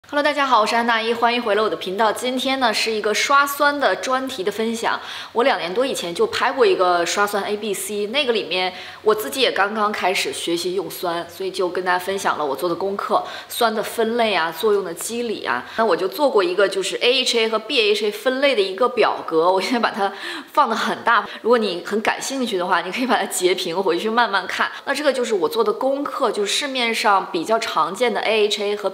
Hello， 大家好，我是安大一，欢迎回来我的频道。今天呢是一个刷酸的专题的分享。我2年多以前就拍过一个刷酸 ABC， 那个里面我自己也刚刚开始学习用酸，所以就跟大家分享了我做的功课，酸的分类啊，作用的机理啊。那我就做过一个就是 AHA 和 BHA 分类的一个表格，我现在把它放得很大。如果你很感兴趣的话，你可以把它截屏回去慢慢看。那这个就是我做的功课，就是市面上比较常见的 AHA 和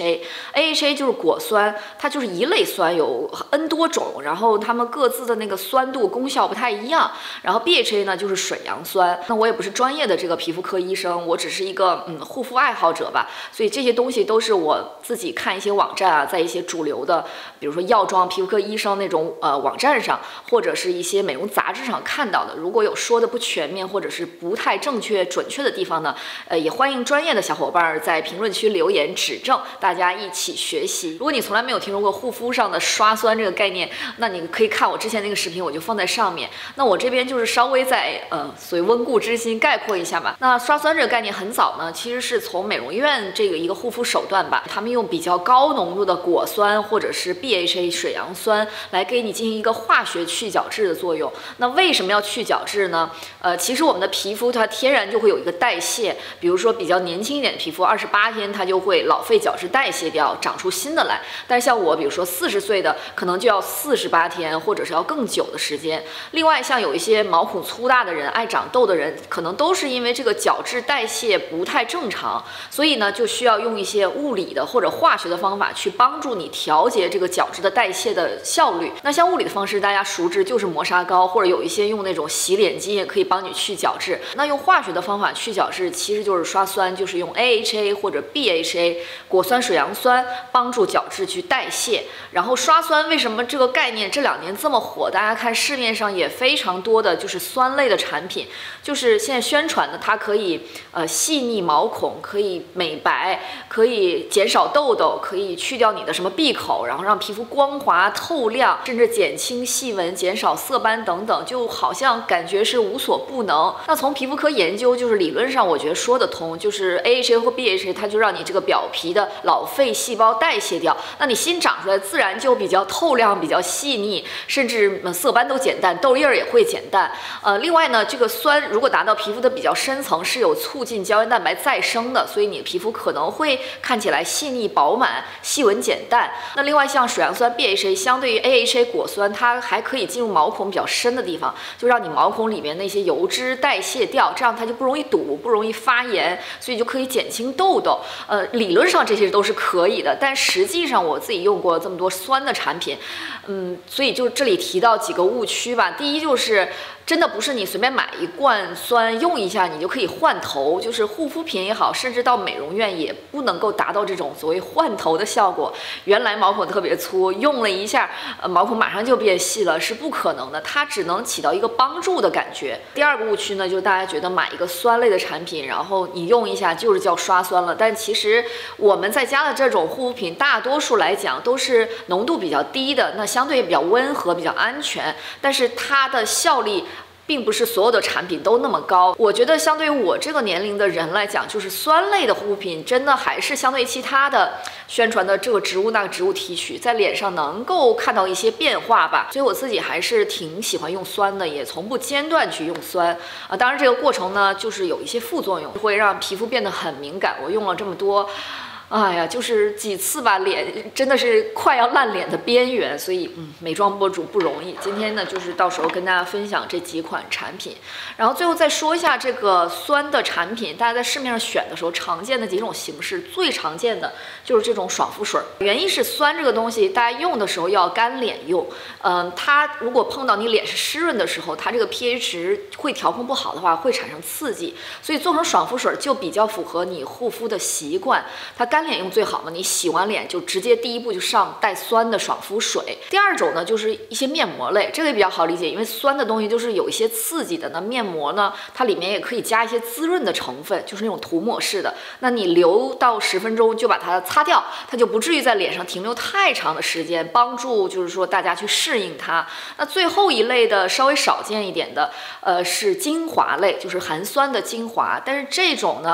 BHA。AHA 就是果酸，它就是一类酸，有 N 多种，然后它们各自的那个酸度功效不太一样。然后 BHA 呢就是水杨酸。那我也不是专业的这个皮肤科医生，我只是一个护肤爱好者吧，所以这些东西都是我自己看一些网站啊，在一些主流的，比如说药妆皮肤科医生那种网站上，或者是一些美容杂志上看到的。如果有说的不全面或者是不太正确准确的地方呢，也欢迎专业的小伙伴在评论区留言指正，大家一起学习。如果你从来没有听说过护肤上的刷酸这个概念，那你可以看我之前那个视频，我就放在上面。那我这边就是稍微再所以温故知新概括一下吧。那刷酸这个概念很早呢，其实是从美容院这个一个护肤手段吧，他们用比较高浓度的果酸或者是 BHA 水杨酸来给你进行一个化学去角质的作用。那为什么要去角质呢？其实我们的皮肤它天然就会有一个代谢，比如说比较年轻一点的皮肤，28天它就会老废角质代谢掉，长出新的来。但是像我，比如说40岁的，可能就要48天，或者是要更久的时间。另外，像有一些毛孔粗大的人、爱长痘的人，可能都是因为这个角质代谢不太正常，所以呢，就需要用一些物理的或者化学的方法去帮助你调节这个角质的代谢的效率。那像物理的方式，大家熟知就是磨砂膏，或者有一些用那种洗脸巾也可以帮你去角质。那用化学的方法去角质，其实就是刷酸，就是用 AHA 或者 BHA 果酸、水杨酸帮助角质去代谢。然后刷酸为什么这个概念这2年这么火？大家看市面上也非常多的就是酸类的产品，就是现在宣传的它可以细腻毛孔，可以美白，可以减少痘痘，可以去掉你的什么闭口，然后让皮肤光滑透亮，甚至减轻细纹、减少色斑等等，就好像感觉是无所不能。那从皮肤科研究，就是理论上我觉得说得通，就是 AHA 或 BHA 它就让你这个表皮的老废细胞代谢掉，那你新长出来自然就比较透亮、比较细腻，甚至色斑都减淡，痘印也会减淡。另外呢，这个酸如果达到皮肤的比较深层，是有促进胶原蛋白再生的，所以你的皮肤可能会看起来细腻饱满、细纹减淡。那另外像水杨酸 BHA 相对于 AHA 果酸，它还可以进入毛孔比较深的地方，就让你毛孔里面那些油脂代谢掉，这样它就不容易堵、不容易发炎，所以就可以减轻痘痘。理论上这些都是可以的，但实际上我自己用过这么多酸的产品，所以就这里提到几个误区吧。第一就是真的不是你随便买一罐酸用一下你就可以换头，就是护肤品也好，甚至到美容院也不能够达到这种所谓换头的效果。原来毛孔特别粗，用了一下，毛孔马上就变细了，是不可能的，它只能起到一个帮助的感觉。第二个误区呢，就是大家觉得买一个酸类的产品，然后你用一下就是叫刷酸了，但其实我们在家的这种护肤品，大多数来讲都是浓度比较低的，那相对比较温和、比较安全，但是它的效力并不是所有的产品都那么高。我觉得相对于我这个年龄的人来讲，就是酸类的护肤品真的还是相对于其他的宣传的这个植物那个植物提取，在脸上能够看到一些变化吧。所以我自己还是挺喜欢用酸的，也从不间断去用酸啊。当然这个过程呢，就是有一些副作用，会让皮肤变得很敏感。我用了这么多，哎呀，就是几次吧，脸真的是快要烂脸的边缘，所以美妆博主不容易。今天呢，就是到时候跟大家分享这几款产品，然后最后再说一下这个酸的产品，大家在市面上选的时候常见的几种形式，最常见的就是这种爽肤水。原因是酸这个东西，大家用的时候要干脸用，它如果碰到你脸是湿润的时候，它这个 pH 值会调控不好的话，会产生刺激，所以做成爽肤水就比较符合你护肤的习惯。它干脸用最好嘛，你洗完脸就直接第一步就上带酸的爽肤水。第二种呢，就是一些面膜类，这个也比较好理解，因为酸的东西就是有一些刺激的。那面膜呢，它里面也可以加一些滋润的成分，就是那种涂抹式的。那你留到10分钟就把它擦掉，它就不至于在脸上停留太长的时间，帮助就是说大家去适应它。那最后一类的稍微少见一点的，是精华类，就是含酸的精华。但是这种呢，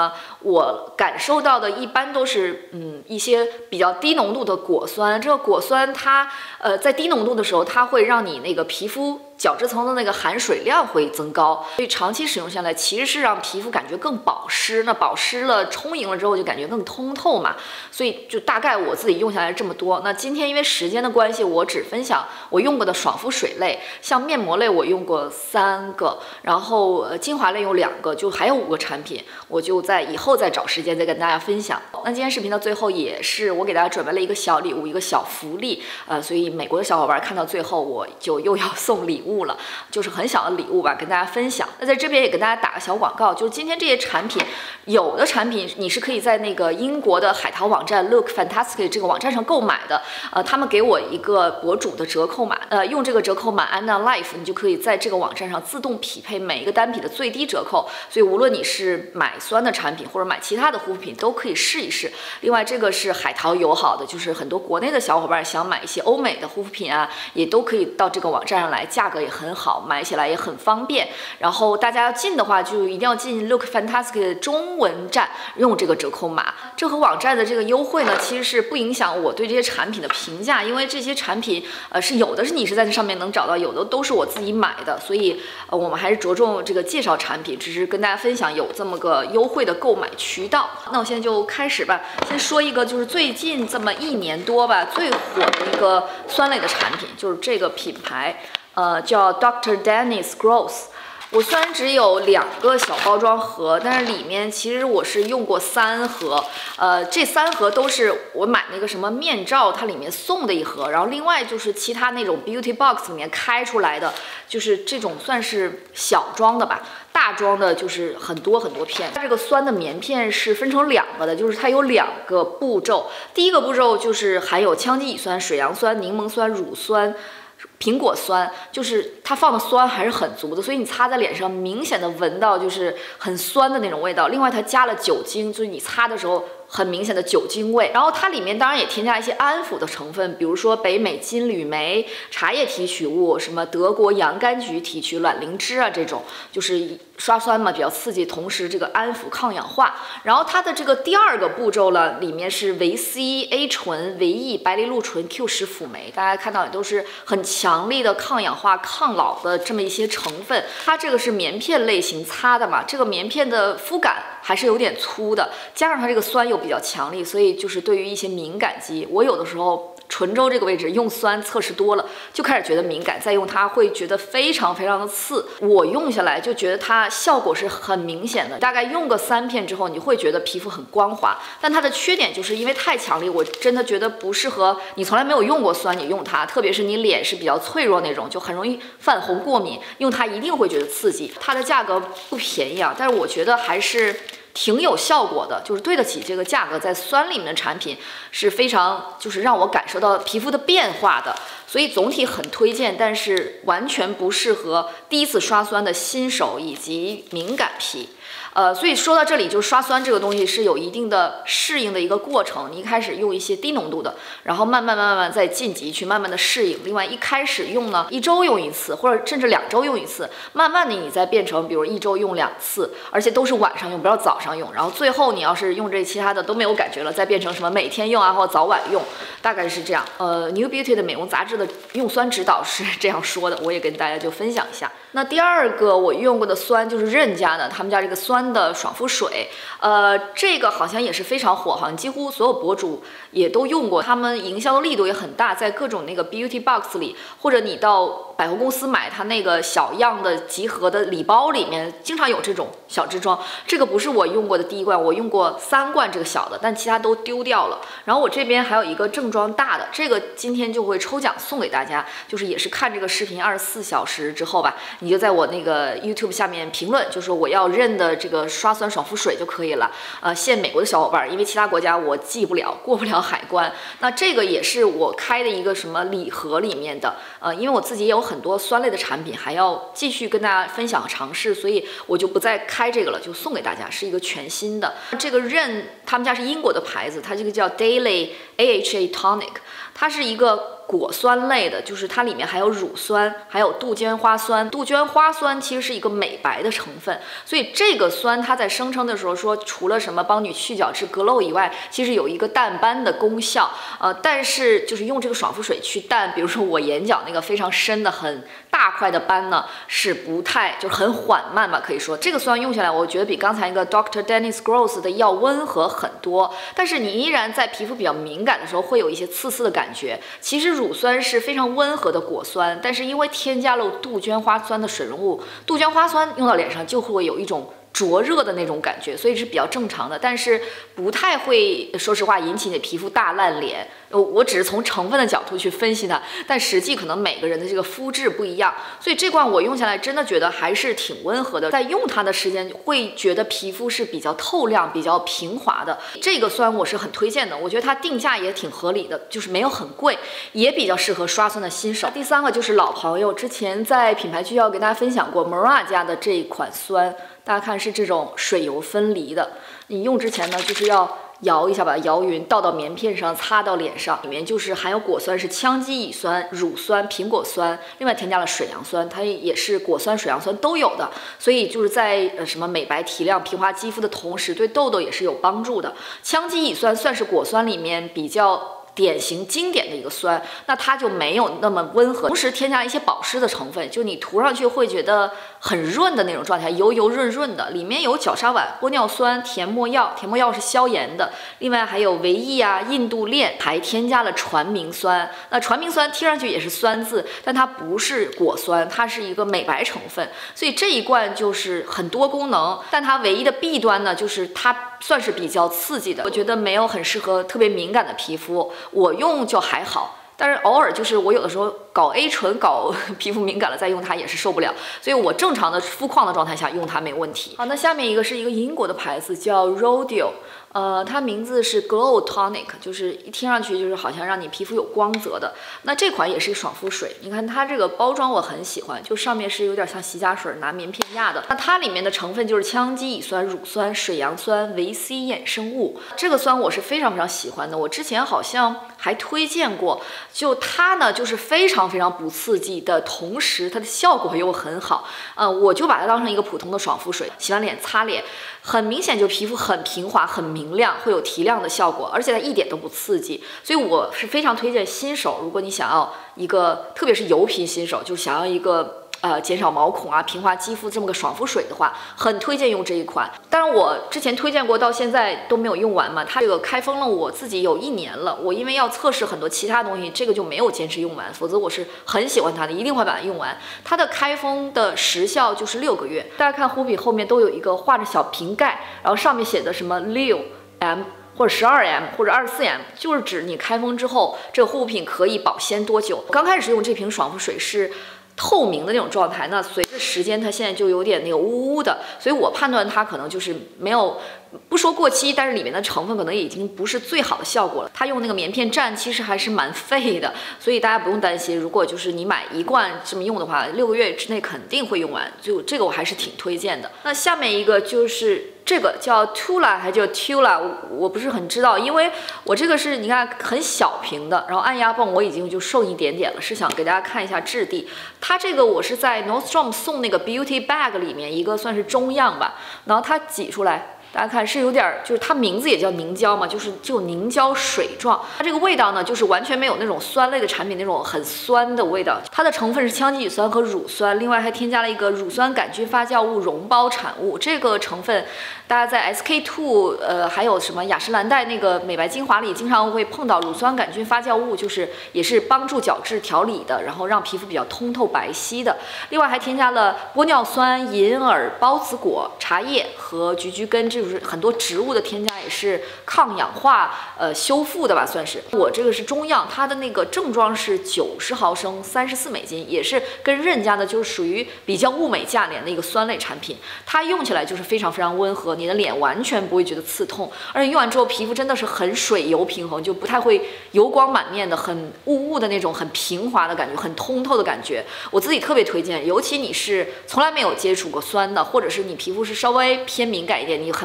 我感受到的一般都是一些比较低浓度的果酸。这个果酸它在低浓度的时候，它会让你那个皮肤角质层的那个含水量会增高，所以长期使用下来其实是让皮肤感觉更保湿。那保湿了充盈了之后就感觉更通透嘛，所以就大概我自己用下来这么多。那今天因为时间的关系，我只分享我用过的爽肤水类，像面膜类我用过3个，然后精华类有2个，就还有5个产品，我就在以后再找时间再跟大家分享。那今天视频的最后也是我给大家准备了一个小礼物，一个小福利，所以美国的小伙伴看到最后我就又要送礼物了，就是很小的礼物吧，跟大家分享。那在这边也跟大家打个小广告，就是今天这些产品，有的产品你是可以在那个英国的海淘网站 Look Fantastic 这个网站上购买的，他们给我一个博主的折扣码，用这个折扣码 Anna Life， 你就可以在这个网站上自动匹配每一个单品的最低折扣，所以无论你是买酸的产品或者买其他的护肤品都可以试一试。另外这个是海淘友好的，就是很多国内的小伙伴想买一些欧美的护肤品啊，也都可以到这个网站上来，价格也很好，买起来也很方便。然后大家要进的话，就一定要进 Look Fantastic 的中文站，用这个折扣码。这和网站的这个优惠呢，其实是不影响我对这些产品的评价，因为这些产品是有的是你是在这上面能找到，有的都是我自己买的，所以我们还是着重这个介绍产品，只是跟大家分享有这么个优惠的购买渠道。那我现在就开始吧，先说一个就是最近这么1年多吧最火的一个酸类的产品，就是这个品牌，叫 Dr. Dennis Gross。我虽然只有2个小包装盒，但是里面其实我是用过3盒，这3盒都是我买那个什么面罩，它里面送的1盒，然后另外就是其他那种 beauty box 里面开出来的，就是这种算是小装的吧。大装的就是很多片，它这个酸的棉片是分成2个的，就是它有2个步骤。第一个步骤就是含有羟基乙酸、水杨酸、柠檬酸、乳酸、苹果酸，就是它放的酸还是很足的，所以你擦在脸上明显的闻到就是很酸的那种味道。另外它加了酒精，就是你擦的时候很明显的酒精味。然后它里面当然也添加一些安抚的成分，比如说北美金缕梅、茶叶提取物，什么德国洋甘菊提取、卵磷脂啊，这种就是刷酸嘛，比较刺激，同时这个安抚抗氧化。然后它的这个第2个步骤呢，里面是维 C、A 醇、维 E、白藜芦醇、Q10辅酶，大家看到也都是很强力的抗氧化、抗老的这么一些成分。它这个是棉片类型擦的嘛，这个棉片的肤感还是有点粗的，加上它这个酸又比较强力，所以就是对于一些敏感肌，我有的时候唇周这个位置用酸测试多了，就开始觉得敏感，再用它会觉得非常的刺。我用下来就觉得它效果是很明显的，大概用个3片之后，你会觉得皮肤很光滑。但它的缺点就是因为太强力，我真的觉得不适合你从来没有用过酸，你用它，特别是你脸是比较脆弱那种，就很容易泛红过敏，用它一定会觉得刺激。它的价格不便宜啊，但是我觉得还是挺有效果的，就是对得起这个价格，在酸里面的产品是非常就是让我感受到皮肤的变化的，所以总体很推荐，但是完全不适合第一次刷酸的新手以及敏感皮。所以说到这里，就是刷酸这个东西是有一定的适应的一个过程。你一开始用一些低浓度的，然后慢慢再晋级去慢慢的适应。另外一开始用呢，1周用1次，或者甚至2周用1次，慢慢的你再变成比如1周用2次，而且都是晚上用，不要早上用。然后最后你要是用这其他的都没有感觉了，再变成什么每天用啊，或早晚用，大概是这样。New Beauty 的美容杂志的用酸指导是这样说的，我也跟大家就分享一下。那第2个我用过的酸就是任家的，他们家这个酸的爽肤水，这个好像也是非常火，好像几乎所有博主也都用过，他们营销的力度也很大，在各种那个 beauty box 里，或者你到百货公司买它那个小样的集合的礼包里面，经常有这种小支装。这个不是我用过的第1罐，我用过3罐这个小的，但其他都丢掉了。然后我这边还有一个正装大的，这个今天就会抽奖送给大家，就是也是看这个视频24小时之后吧，你就在我那个 YouTube 下面评论，就说我要认的这个刷酸爽肤水就可以了。限美国的小伙伴，因为其他国家我寄不了，过不了海关。那这个也是我开的一个什么礼盒里面的，因为我自己也有很多酸类的产品，还要继续跟大家分享尝试，所以我就不再开这个了，就送给大家，是一个全新的。这个任他们家是英国的牌子，它这个叫 Daily AHA Tonic， 它是一个果酸类的，就是它里面还有乳酸，还有杜鹃花酸。杜鹃花酸其实是一个美白的成分，所以这个酸它在声称的时候说，除了什么帮你去角质 glow 以外，其实有一个淡斑的功效。但是就是用这个爽肤水去淡，比如说我眼角那个非常深的很大块的斑呢，是不太就是很缓慢吧，可以说这个酸用下来，我觉得比刚才那个 Dr. Dennis Gross 的要温和很多。但是你依然在皮肤比较敏感的时候会有一些刺刺的感觉。其实乳酸是非常温和的果酸，但是因为添加了杜鹃花酸的水溶物，杜鹃花酸用到脸上就会有一种灼热的那种感觉，所以是比较正常的，但是不太会，说实话引起你的皮肤大烂脸。我只是从成分的角度去分析它，但实际可能每个人的这个肤质不一样，所以这罐我用下来真的觉得还是挺温和的。在用它的时间会觉得皮肤是比较透亮、比较平滑的。这个酸我是很推荐的，我觉得它定价也挺合理的，就是没有很贵，也比较适合刷酸的新手。第三个就是老朋友，之前在品牌区要跟大家分享过 Mora 家的这一款酸。大家看是这种水油分离的，你用之前呢，就是要摇一下，把它摇匀，倒到棉片上，擦到脸上。里面就是含有果酸，是羟基乙酸、乳酸、苹果酸，另外添加了水杨酸，它也是果酸、水杨酸都有的。所以就是在什么美白提亮、平滑肌肤的同时，对痘痘也是有帮助的。羟基乙酸算是果酸里面比较典型经典的一个酸，那它就没有那么温和，同时添加了一些保湿的成分，就你涂上去会觉得很润的那种状态，油油润润的。里面有角鲨烷、玻尿酸、甜没药，甜没药是消炎的，另外还有维 E 啊、印度链，还添加了传明酸。那传明酸听上去也是酸字，但它不是果酸，它是一个美白成分，所以这一罐就是很多功能，但它唯一的弊端呢，就是它算是比较刺激的，我觉得没有很适合特别敏感的皮肤。我用就还好，但是偶尔就是我有的时候搞 A 醇搞皮肤敏感了再用它也是受不了，所以我正常的肤况的状态下用它没问题。好，那下面一个是一个英国的牌子叫 Rodeo，它名字是 Glow Tonic， 就是一听上去就是好像让你皮肤有光泽的。那这款也是一个爽肤水，你看它这个包装我很喜欢，就上面是有点像洗甲水拿棉片压的。那它里面的成分就是羟基乙酸、乳酸、水杨酸、维 C 衍生物。这个酸我是非常非常喜欢的，我之前好像还推荐过。就它呢，就是非常非常不刺激的同时，它的效果又很好。我就把它当成一个普通的爽肤水，洗完脸擦脸，很明显就皮肤很平滑、很明亮，会有提亮的效果，而且它一点都不刺激。所以我是非常推荐新手，如果你想要一个，特别是油皮新手，就想要一个减少毛孔啊、平滑肌肤这么个爽肤水的话，很推荐用这一款。当然我之前推荐过，到现在都没有用完嘛。它这个开封了我自己有1年了，我因为要测试很多其他东西，这个就没有坚持用完，否则我是很喜欢它的，一定会把它用完。它的开封的时效就是6个月。大家看护肤品后面都有一个画着小瓶盖，然后上面写的什么6M。或者12M 或者24M， 就是指你开封之后，这个护肤品可以保鲜多久。刚开始用这瓶爽肤水是透明的那种状态，那随着时间它现在就有点那个乌乌的，所以我判断它可能就是没有，不说过期，但是里面的成分可能已经不是最好的效果了。它用那个棉片蘸其实还是蛮费的，所以大家不用担心，如果就是你买1罐这么用的话，6个月之内肯定会用完，就这个我还是挺推荐的。那下面一个就是这个叫 Tula 还叫 Tula， 我不是很知道，因为我这个是你看很小瓶的，然后按压泵我已经就剩一点点了，是想给大家看一下质地。它这个我是在 Nordstrom 送那个 Beauty Bag 里面一个算是中样吧，然后它挤出来。大家看是有点，就是它名字也叫凝胶嘛，就是就凝胶水状。它这个味道呢，就是完全没有那种酸类的产品那种很酸的味道。它的成分是羟基乙酸和乳酸，另外还添加了一个乳酸杆菌发酵物溶胞产物。这个成分大家在 SK-II 还有什么雅诗兰黛那个美白精华里经常会碰到乳酸杆菌发酵物，就是也是帮助角质调理的，然后让皮肤比较通透白皙的。另外还添加了玻尿酸、银耳、孢子果、茶叶和菊苣根，就是很多植物的添加，也是抗氧化修复的吧，算是。我这个是中样，它的那个正装是90毫升，34美金，也是跟任家的就是属于比较物美价廉的一个酸类产品。它用起来就是非常非常温和，你的脸完全不会觉得刺痛，而且用完之后皮肤真的是很水油平衡，就不太会油光满面的，很雾雾的那种很平滑的感觉，很通透的感觉。我自己特别推荐，尤其你是从来没有接触过酸的，或者是你皮肤是稍微偏敏感一点，你很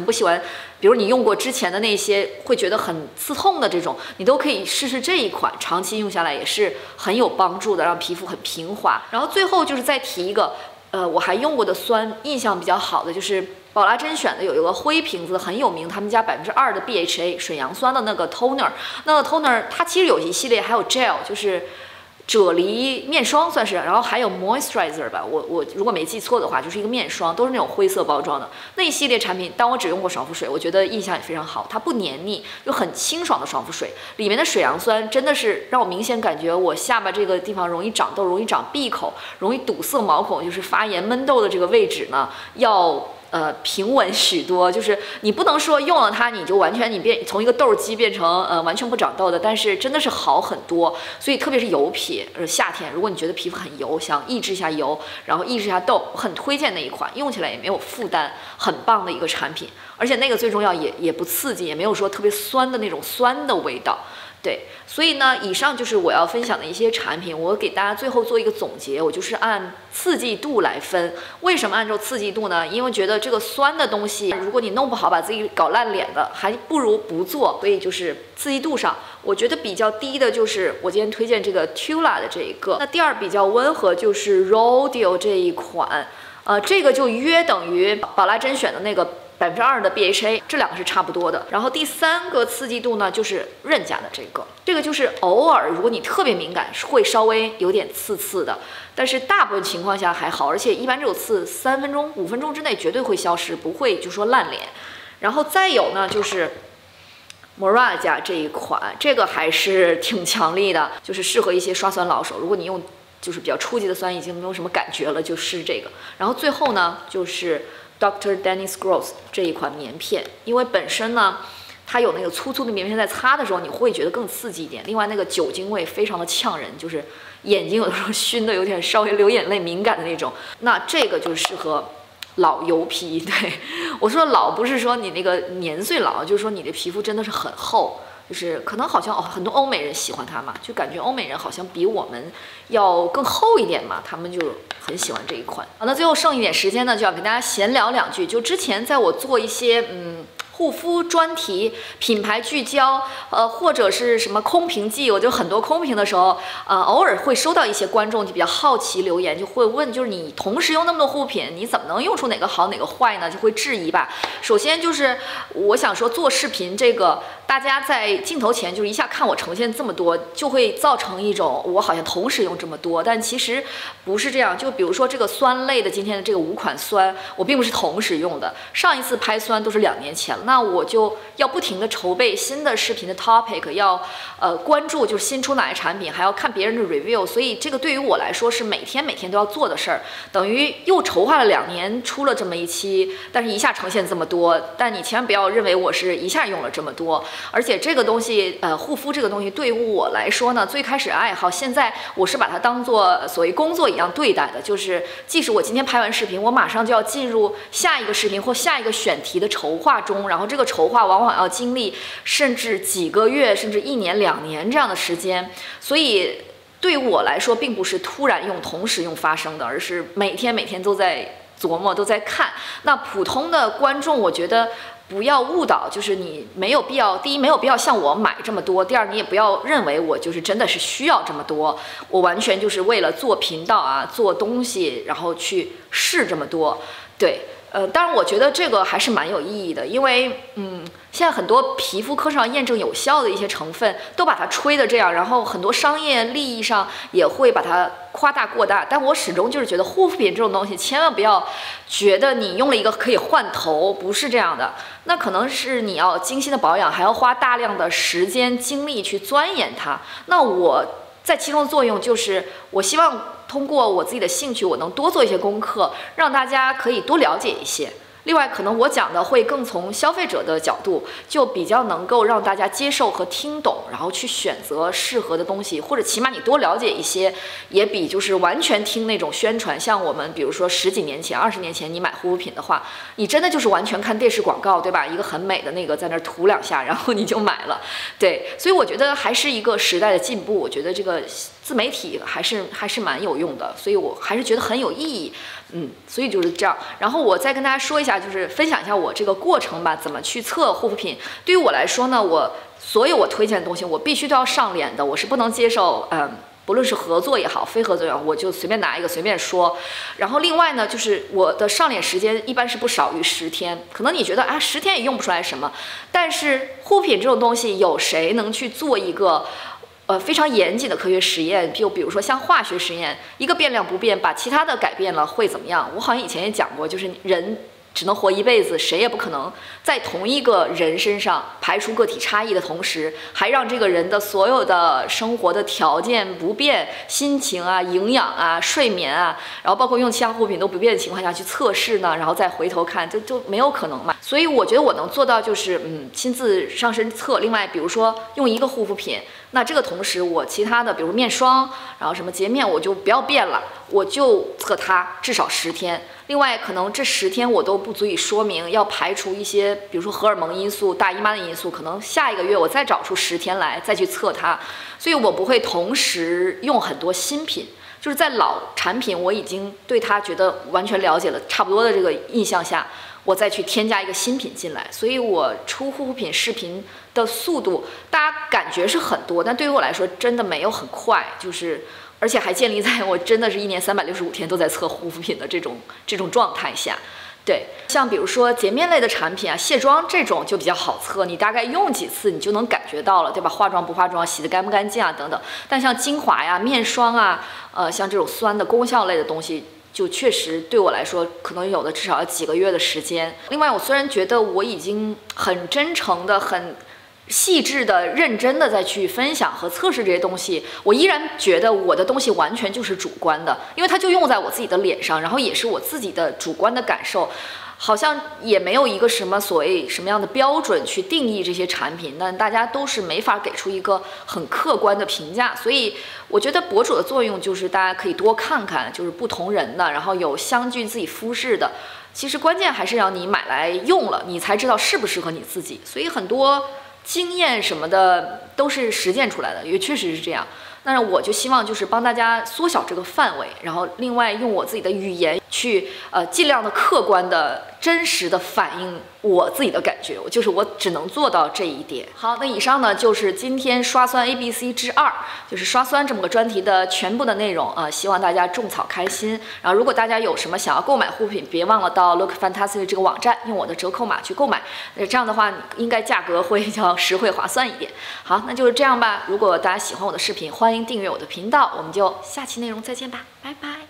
不喜欢，比如你用过之前的那些会觉得很刺痛的这种，你都可以试试这一款，长期用下来也是很有帮助的，让皮肤很平滑。然后最后就是再提一个，我还用过的酸，印象比较好的就是宝拉甄选的有一个灰瓶子很有名，他们家2%的 BHA 水杨酸的那个 toner， 那个 toner 它其实有一系列还有 gel， 就是啫喱面霜算是，然后还有 moisturizer 吧，我如果没记错的话，就是一个面霜，都是那种灰色包装的那一系列产品。当我只用过爽肤水，我觉得印象也非常好，它不黏腻，就很清爽的爽肤水，里面的水杨酸真的是让我明显感觉我下巴这个地方容易长痘、容易长闭口、容易堵塞毛孔，就是发炎闷痘的这个位置呢，要平稳许多。就是你不能说用了它你就完全从一个痘肌变成完全不长痘的，但是真的是好很多。所以特别是油皮，夏天如果你觉得皮肤很油，想抑制一下油，然后抑制一下痘，我很推荐那一款，用起来也没有负担，很棒的一个产品。而且那个最重要也不刺激，也没有说特别酸的那种酸的味道。对，所以呢，以上就是我要分享的一些产品。我给大家最后做一个总结，我就是按刺激度来分。为什么按照刺激度呢？因为觉得这个酸的东西，如果你弄不好，把自己搞烂脸的，还不如不做。所以就是刺激度上，我觉得比较低的就是我今天推荐这个 Tula 的这一个。那第二比较温和就是 Rodial 这一款，这个就约等于宝拉甄选的那个2%的 BHA， 这两个是差不多的。然后第三个刺激度呢，就是润家的这个就是偶尔如果你特别敏感，会稍微有点刺刺的，但是大部分情况下还好，而且一般这种刺3分钟、5分钟之内绝对会消失，不会就说烂脸。然后再有呢，就是Murad 家这一款，这个还是挺强力的，就是适合一些刷酸老手。如果你用就是比较初级的酸已经没有什么感觉了，就试这个。然后最后呢，就是Dr. Dennis Gross 这一款棉片，因为本身呢，它有那个粗粗的棉片，在擦的时候你会觉得更刺激一点。另外那个酒精味非常的呛人，就是眼睛有的时候熏的有点稍微流眼泪敏感的那种。那这个就是适合老油皮。对，我说老不是说你那个年岁老，就是说你的皮肤真的是很厚。就是可能好像很多欧美人喜欢它嘛，就感觉欧美人好像比我们要更厚一点嘛，他们就很喜欢这一款。好，那最后剩一点时间呢，就要跟大家闲聊两句。就之前在我做一些护肤专题、品牌聚焦，或者是什么空瓶季，我就很多空瓶的时候，偶尔会收到一些观众就比较好奇留言，就会问，就是你同时用那么多护肤品，你怎么能用出哪个好哪个坏呢？就会质疑吧。首先就是我想说，做视频这个，大家在镜头前就是一下看我呈现这么多，就会造成一种我好像同时用这么多，但其实不是这样。就比如说这个酸类的，今天的这个5款酸，我并不是同时用的，上一次拍酸都是2年前了。那我就要不停的筹备新的视频的 topic， 要关注就是新出哪些产品，还要看别人的 review， 所以这个对于我来说是每天都要做的事儿，等于又筹划了2年出了这么一期，但是一下呈现这么多，但你千万不要认为我是一下用了这么多，而且这个东西护肤这个东西对于我来说呢，最开始爱好，现在我是把它当做所谓工作一样对待的，就是即使我今天拍完视频，我马上就要进入下一个视频或下一个选题的筹划中，然后这个筹划往往要经历甚至几个月，甚至1年2年这样的时间，所以对于我来说，并不是突然用、同时用发生的，而是每天都在琢磨、都在看。那普通的观众，我觉得不要误导，就是你没有必要，第一没有必要像我买这么多，第二你也不要认为我就是真的是需要这么多，我完全就是为了做频道啊、做东西，然后去试这么多，对。当然我觉得这个还是蛮有意义的，因为现在很多皮肤科上验证有效的一些成分都把它吹的这样，然后很多商业利益上也会把它夸大过大，但我始终就是觉得护肤品这种东西千万不要觉得你用了一个可以换头，不是这样的，那可能是你要精心的保养，还要花大量的时间精力去钻研它。那我在其中的作用就是我希望通过我自己的兴趣，我能多做一些功课，让大家可以多了解一些。另外，可能我讲的会更从消费者的角度，就比较能够让大家接受和听懂，然后去选择适合的东西，或者起码你多了解一些，也比就是完全听那种宣传。像我们比如说10几年前、20年前，你买护肤品的话，你真的就是完全看电视广告，对吧？一个很美的那个在那涂2下，然后你就买了。对，所以我觉得还是一个时代的进步。我觉得这个自媒体还是蛮有用的，所以我还是觉得很有意义。所以就是这样。然后我再跟大家说一下，就是分享一下我这个过程吧，怎么去测护肤品。对于我来说呢，所有我推荐的东西，我必须都要上脸的，我是不能接受不论是合作也好，非合作也好，我就随便拿一个随便说。然后另外呢，就是我的上脸时间一般是不少于10天。可能你觉得啊，10天也用不出来什么，但是护肤品这种东西，有谁能去做一个非常严谨的科学实验？就比如说像化学实验，一个变量不变，把其他的改变了会怎么样？我好像以前也讲过，就是人只能活一辈子，谁也不可能在同一个人身上排除个体差异的同时，还让这个人的所有的生活的条件不变，心情啊、营养啊、睡眠啊，然后包括用其他护肤品都不变的情况下去测试呢，然后再回头看，就没有可能嘛。所以我觉得我能做到就是亲自上身测。另外，比如说用一个护肤品，那这个同时我其他的比如面霜，然后什么洁面我就不要变了，我就测它至少10天。另外，可能这10天我都不足以说明，要排除一些，比如说荷尔蒙因素、大姨妈的因素，可能下一个月我再找出10天来再去测它，所以我不会同时用很多新品。就是在老产品我已经对它觉得完全了解了，差不多的这个印象下，我再去添加一个新品进来。所以我出护肤品视频的速度，大家感觉是很多，但对于我来说真的没有很快，而且还建立在我真的是1年365天都在测护肤品的这种状态下。对，像比如说洁面类的产品啊，卸妆这种就比较好测，你大概用几次你就能感觉到了，对吧？化妆不化妆，洗得干不干净啊等等。但像精华呀、面霜啊，像这种酸的功效类的东西，就确实对我来说，可能有的至少要几个月的时间。另外，我虽然觉得我已经很真诚的、很细致的、认真的再去分享和测试这些东西，我依然觉得我的东西完全就是主观的，因为它就用在我自己的脸上，然后也是我自己的主观的感受，好像也没有一个什么所谓什么样的标准去定义这些产品，但大家都是没法给出一个很客观的评价。所以我觉得博主的作用就是大家可以多看看，就是不同人的，然后有相近自己肤质的。其实关键还是让你买来用了，你才知道适不适合你自己。所以很多经验什么的都是实践出来的，也确实是这样。那我就希望就是帮大家缩小这个范围，然后另外用我自己的语言去尽量的客观的、真实的反映我自己的感觉，我只能做到这一点。好，那以上呢就是今天刷酸 ABC 之2，就是刷酸这么个专题的全部的内容啊，希望大家种草开心。然后如果大家有什么想要购买护肤品，别忘了到 Look Fantastic 这个网站用我的折扣码去购买，这样的话应该价格会比较实惠划算一点。好，那就是这样吧。如果大家喜欢我的视频，欢迎订阅我的频道，我们就下期内容再见吧，拜拜。